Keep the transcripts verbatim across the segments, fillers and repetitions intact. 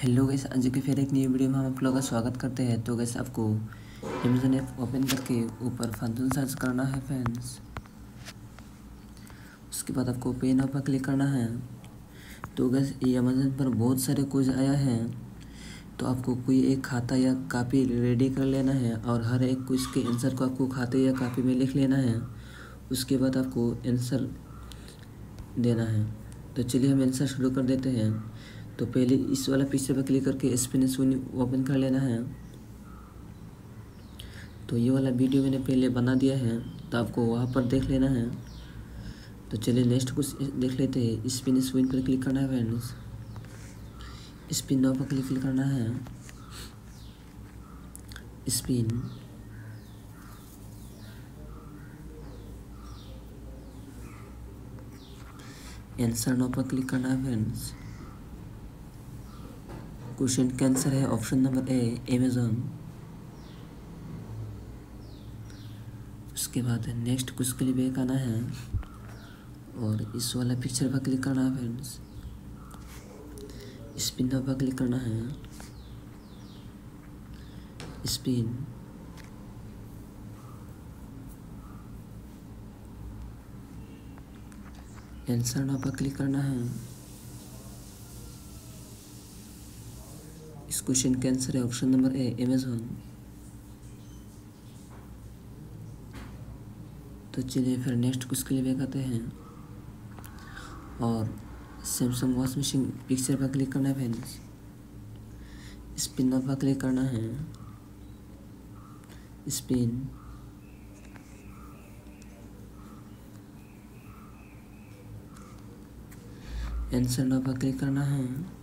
Hello guys, आज के फिर एक नई वीडियो में हम आप लोगों का स्वागत करते हैं। तो गाइस आपको अमेज़न ऐप ओपन करके ऊपर फंक्शन सर्च करना है फ्रेंड्स। उसके बाद आपको पे नाउ पर क्लिक करना है। तो गाइस ये अमेज़न पर बहुत सारे क्विज आया है, तो आपको कोई एक खाता या कॉपी रेडी कर लेना है और हर एक क्विज के आंसर को आपको खाते या कॉपी में लिख लेना है। उसके बाद आपको आंसर देना है। तो चलिए हम आंसर शुरू कर देते हैं। तो पहले इस वाला पिक्चर पर क्लिक करके स्पिन स्विन ओपन कर लेना है। तो ये वाला वीडियो मैंने पहले बना दिया है, तो आपको वहाँ पर देख लेना है। तो चलिए नेक्स्ट कुछ देख लेते हैं। स्पिन स्विन पर क्लिक करना है फ्रेंड्स। स्पिन नाउ पर क्लिक करना है। स्पिन आंसर नाउ पर क्लिक करना है फ्रेंड्स। क्वेश्चन का आंसर है ऑप्शन नंबर ए अमेज़न। उसके बाद नेक्स्ट कुछ के लिए बैक आना है और इस वाला पिक्चर पर क्लिक करना है फ्रेंड्स। स्पिन नाउ पर क्लिक करना है। स्पिन आंसर नाउ पर क्लिक करना है। इस क्वेश्चन का आंसर है ऑप्शन नंबर ए अमेज़न। तो चलिए फिर नेक्स्ट कुछ के लिए बैक आते हैं और सैमसंग वॉश मशीन पिक्चर पर क्लिक करना है फ्रेंड्स। स्पिन नाउ पर क्लिक करना है। स्पिन आंसर नाउ पर क्लिक करना है।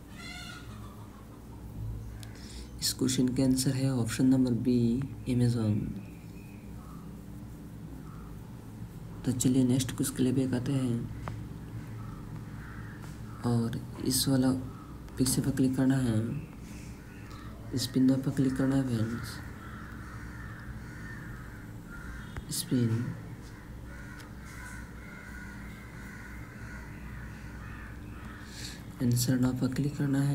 इस क्वेश्चन का आंसर है ऑप्शन नंबर बी अमेज़न। तो चलिए नेक्स्ट कुछ के लिए बैक आते हैं और इस वाला पिक्चर पर क्लिक करना है। स्पिन नाउ पर क्लिक करना है फ्रेंड्स। स्पिन आंसर नाउ पर क्लिक करना है।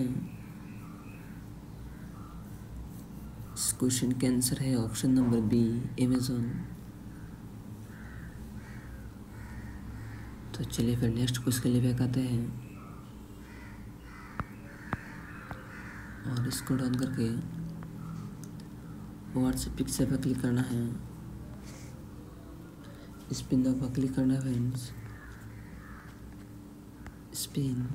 इस क्वेश्चन का आंसर है ऑप्शन नंबर बी अमेज़न। तो चलिए फिर नेक्स्ट कुछ के लिए बैक आते हैं और इसको डाउन करके व्हाट्सएप पिक्चर पर क्लिक करना है। स्पिन नाउ पर क्लिक करना है फ्रेंड्स। स्पिन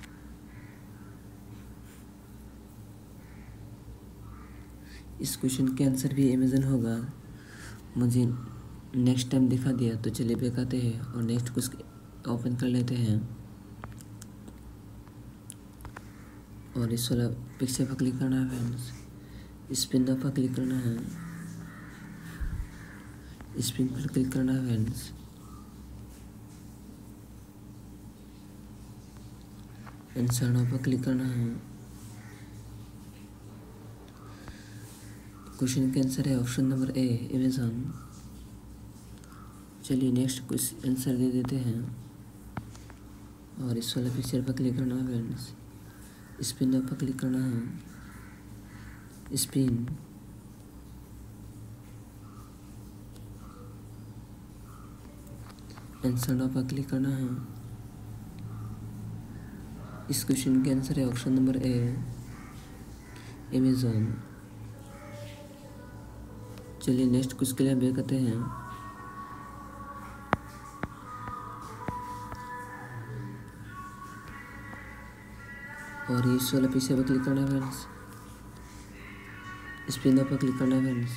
इस क्वेश्चन के आंसर भी अमेज़न होगा, मुझे नेक्स्ट टाइम दिखा दिया। तो चलिए बैक आते हैं और नेक्स्ट कुछ ओपन कर लेते हैं और इस वाला पिक्चर पर क्लिक करना है फ्रेंड्स। स्पिन नाउ पर क्लिक करना है। स्पिन पर क्लिक करना है फ्रेंड्स। आंसर नाउ पर क्लिक करना है। क्वेश्चन का आंसर है ऑप्शन नंबर ए अमेज़न। चलिए नेक्स्ट कुछ आंसर दे देते हैं और इस वाले पिक्चर पर क्लिक करना है फ्रेंड्स। स्पिन नाउ पर क्लिक करना है। स्पिन आंसर नाउ पर क्लिक करना है। इस क्वेश्चन का आंसर है ऑप्शन नंबर ए अमेज़न। चलिए नेक्स्ट कुछ के लिए बैक आते हैं और इस वाला पिक्चर पर क्लिक करना है फ्रेंड्स। स्पिन नाउ पर क्लिक करना है फ्रेंड्स।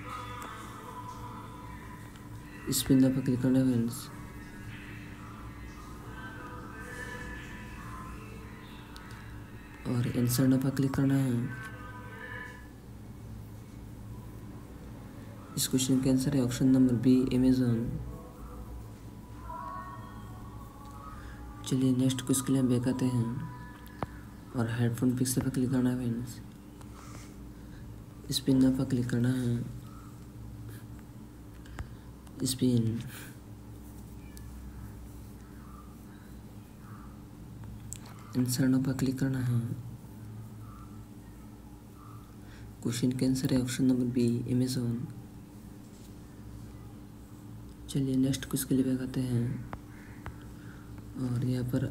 स्पिन नाउ पर क्लिक करना है फ्रेंड्स। और आंसर नाउ पर क्लिक करना है। इस क्वेश्चन का आंसर है ऑप्शन नंबर बी अमेज़न। चलिए नेक्स्ट कुछ के लिए हम बैक आते हैं और हेडफोन पिक्चर पर क्लिक करना है फ्रेंड्स। स्पिन नाउ पर क्लिक करना है। स्पिन आंसर नाउ पर क्लिक करना है। क्वेश्चन का आंसर है ऑप्शन नंबर बी अमेज़न। चलिए नेक्स्ट क्वेश्चन के लिए बैक आते हैं और यहाँ पर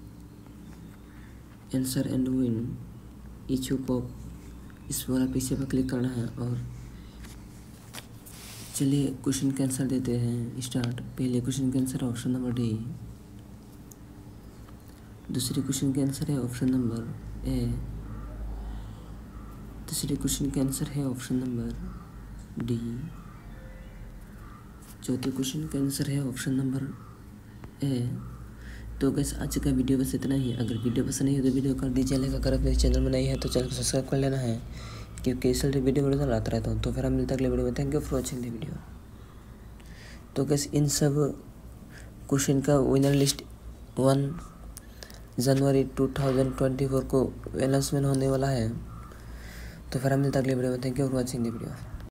answer and win each pop इस वाला पीछे पर क्लिक करना है और चलिए क्वेश्चन का आंसर देते हैं स्टार्ट। पहले क्वेश्चन का आंसर है ऑप्शन नंबर डी। दूसरे क्वेश्चन का आंसर है ऑप्शन नंबर ए। तीसरे क्वेश्चन का आंसर है ऑप्शन नंबर डी। चौथे क्वेश्चन का आंसर है ऑप्शन नंबर ए। तो गैस आज का वीडियो बस इतना ही। अगर वीडियो पसंद नहीं है तो वीडियो कर दीजिए लाइक। अगर आप मेरे चैनल में नहीं है तो चैनल को सब्सक्राइब कर लेना है, क्योंकि इस तरह वीडियो वीडियो लाता रहता हूँ। तो फिर हम मिलते हैं अगले वीडियो में। Thank you for watching the video. तो गैस इन सब क्वेश्चन का विनर लिस्ट वन जनवरी टू थाउजेंड ट्वेंटी फोर को अनाउंसमेंट होने वाला है। तो फिर हम मिलते हैं अगले वीडियो में। Thank you for watching the video.